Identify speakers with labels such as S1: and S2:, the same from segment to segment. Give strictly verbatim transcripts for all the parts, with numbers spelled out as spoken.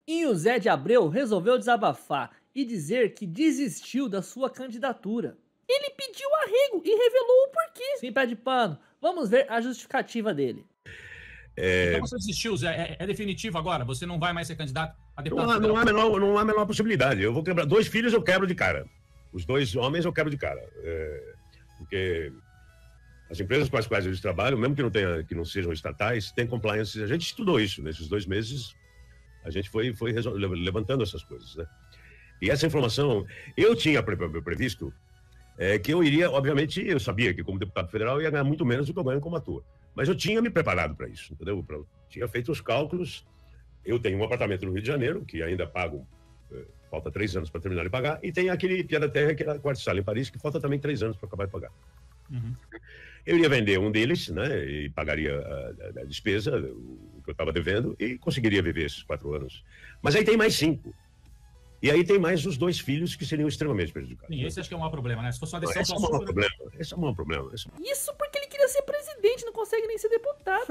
S1: E o Zé de Abreu resolveu desabafar e dizer que desistiu da sua candidatura. Ele pediu arrego e revelou o porquê. Sim, pé de pano. Vamos ver a justificativa dele.
S2: É...
S3: Então você desistiu, Zé? É, é definitivo agora? Você não vai mais ser candidato a deputado?
S2: Não há, não, há menor, não há a menor possibilidade. Eu vou quebrar. Dois filhos eu quebro de cara. Os dois homens eu quebro de cara. É... Porque as empresas com as quais eles trabalham, mesmo que não, tenha, que não sejam estatais, têm compliance. A gente estudou isso nesses dois meses. A gente foi, foi levantando essas coisas, né? E essa informação, eu tinha previsto é, que eu iria, obviamente, eu sabia que como deputado federal eu ia ganhar muito menos do que eu ganho como ator. Mas eu tinha me preparado para isso, entendeu? Pra, tinha feito os cálculos. Eu tenho um apartamento no Rio de Janeiro, que ainda pago, é, falta três anos para terminar de pagar, e tem aquele Piada Terra, que era quarto sala em Paris, que falta também três anos para acabar de pagar. Uhum. Eu iria vender um deles, né, e pagaria a, a, a despesa, o que eu estava devendo, e conseguiria viver esses quatro anos. Mas aí tem mais cinco. E aí tem mais os dois filhos que seriam extremamente prejudicados.
S3: Sim, esse acho que é o maior problema, né? Se fosse uma decisão...
S2: Esse é o maior problema. Esse é o maior problema. Esse...
S1: Isso porque ele queria ser presidente, não consegue nem ser deputado.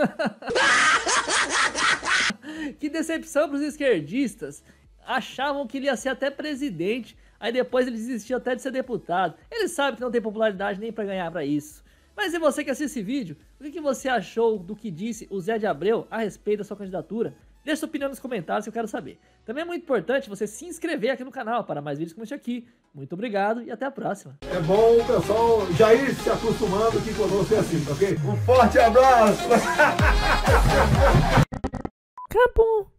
S1: Que decepção para os esquerdistas. Achavam que ele ia ser até presidente, aí depois ele desistiu até de ser deputado. Ele sabe que não tem popularidade nem para ganhar para isso. Mas e você que assiste esse vídeo, o que você achou do que disse o Zé de Abreu a respeito da sua candidatura? Deixa sua opinião nos comentários que eu quero saber. Também é muito importante você se inscrever aqui no canal para mais vídeos como este aqui. Muito obrigado e até a próxima.
S4: É bom o pessoal já ir se acostumando aqui conosco é assim, ok? Um forte abraço!
S1: Acabou!